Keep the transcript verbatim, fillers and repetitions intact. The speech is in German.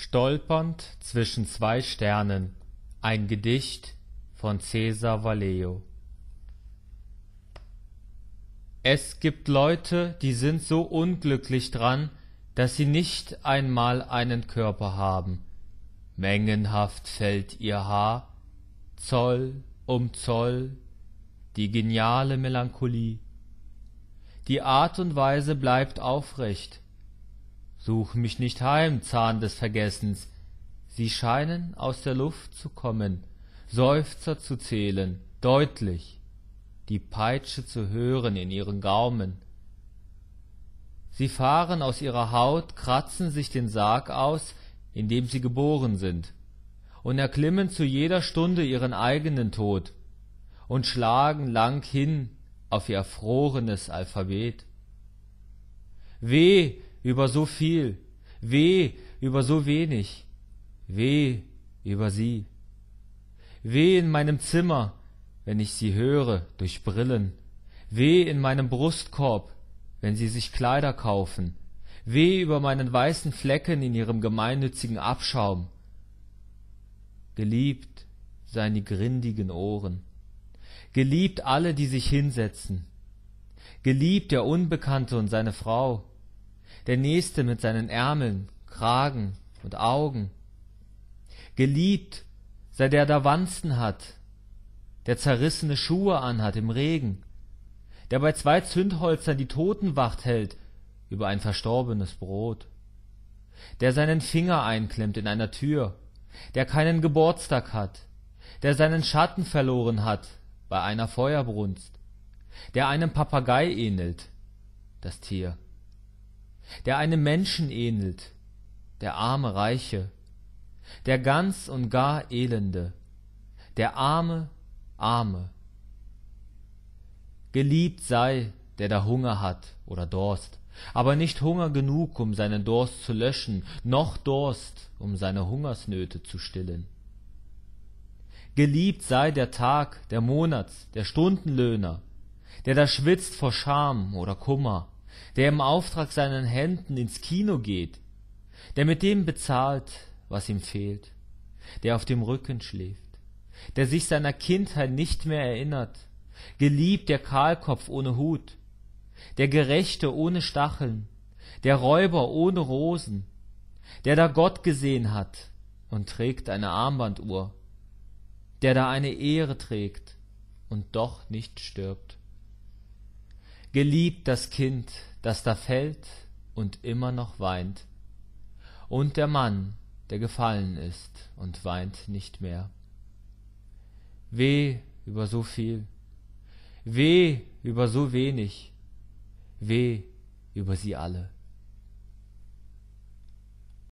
Stolpernd zwischen zwei Sternen. Ein Gedicht von Cesar Vallejo. Es gibt Leute, die sind so unglücklich dran, dass sie nicht einmal einen Körper haben. Mengenhaft fällt ihr Haar, Zoll um Zoll, die geniale Melancholie. Die Art und Weise bleibt aufrecht. Such mich nicht heim, Zahn des Vergessens. Sie scheinen aus der Luft zu kommen, Seufzer zu zählen, deutlich, die Peitsche zu hören in ihren Gaumen. Sie fahren aus ihrer Haut, kratzen sich den Sarg aus, in dem sie geboren sind, und erklimmen zu jeder Stunde ihren eigenen Tod und schlagen lang hin auf ihr erfrorenes Alphabet. Weh über so viel, weh über so wenig, weh über sie. Weh in meinem Zimmer, wenn ich sie höre durch Brillen, weh in meinem Brustkorb, wenn sie sich Kleider kaufen, weh über meinen weißen Flecken in ihrem gemeinnützigen Abschaum. Geliebt seien die grindigen Ohren, geliebt alle, die sich hinsetzen, geliebt der Unbekannte und seine Frau, der Nächste mit seinen Ärmeln, Kragen und Augen. Geliebt sei der, der Wanzen hat, der zerrissene Schuhe anhat im Regen, der bei zwei Zündholzern die Totenwacht hält über ein verstorbenes Brot, der seinen Finger einklemmt in einer Tür, der keinen Geburtstag hat, der seinen Schatten verloren hat bei einer Feuerbrunst, der einem Papagei ähnelt, das Tier, der einem Menschen ähnelt, der arme Reiche, der ganz und gar Elende, der arme Arme. Geliebt sei, der da Hunger hat oder Durst, aber nicht Hunger genug, um seinen Durst zu löschen, noch Durst, um seine Hungersnöte zu stillen. Geliebt sei der Tag, der Monats-, der Stundenlöhner, der da schwitzt vor Scham oder Kummer, der im Auftrag seinen Händen ins Kino geht, der mit dem bezahlt, was ihm fehlt, der auf dem Rücken schläft, der sich seiner Kindheit nicht mehr erinnert, geliebt der Kahlkopf ohne Hut, der Gerechte ohne Stacheln, der Räuber ohne Rosen, der da Gott gesehen hat und trägt eine Armbanduhr, der da eine Ehre trägt und doch nicht stirbt. Geliebt das Kind, das da fällt und immer noch weint, und der Mann, der gefallen ist und weint nicht mehr. Weh über so viel, weh über so wenig, weh über sie alle.